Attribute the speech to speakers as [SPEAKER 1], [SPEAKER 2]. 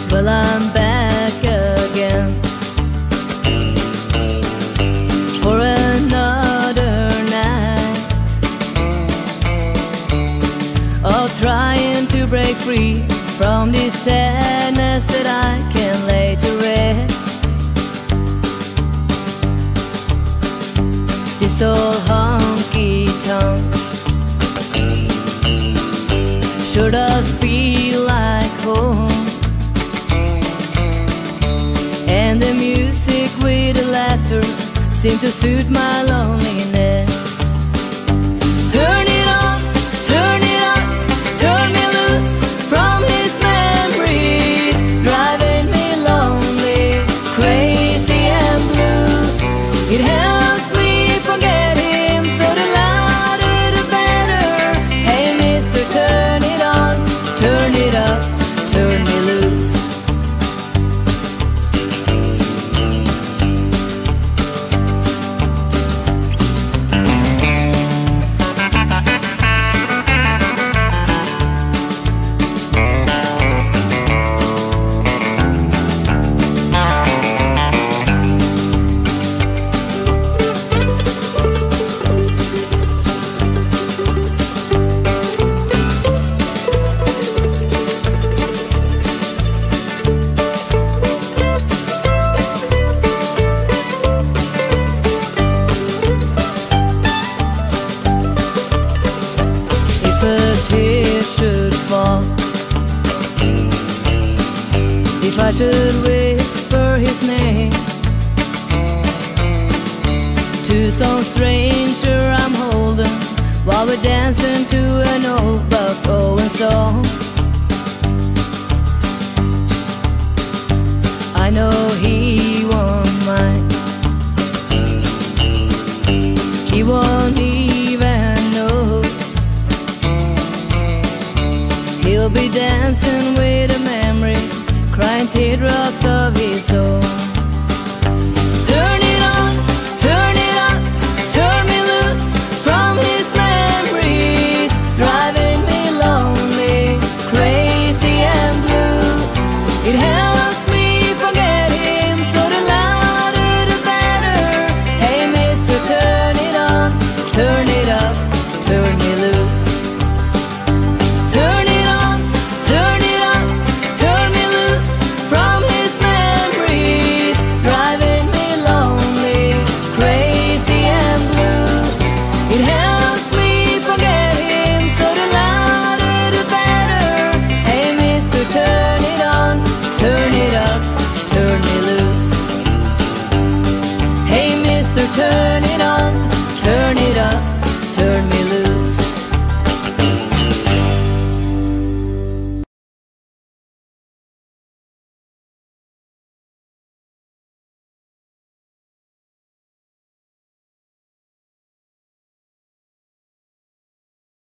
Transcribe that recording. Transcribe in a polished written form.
[SPEAKER 1] Well, I'm back again for another night of trying to break free from this sadness that I can lay to rest. This old honky-tonk sure does feel like home, and the music with the laughter seem to suit my loneliness. Turn it on, turn it up, turn me loose from these memories, driving me lonely, crazy and blue. It helps me forget him, so the louder the better. Hey mister, turn it on, turn it up, turn me loose. If a tear should fall, if I should whisper his name to some stranger I'm holding while we're dancing to an old Buck Owens song, I know he won't mind. He won't even know. He'll be dancing with a memory, crying teardrops of his own.